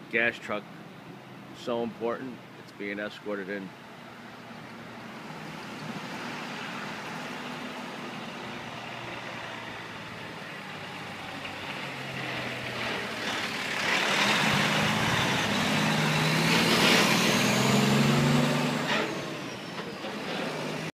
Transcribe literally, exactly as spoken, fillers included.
gas truck so important. It's being escorted in